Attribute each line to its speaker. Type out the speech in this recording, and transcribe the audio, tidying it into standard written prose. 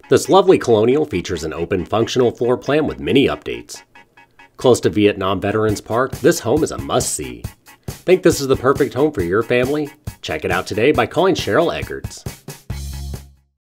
Speaker 1: This lovely colonial features an open, functional floor plan with many updates. Close to Vietnam Veterans Park, this home is a must-see. Think this is the perfect home for your family? Check it out today by calling Cheryl Eggerts.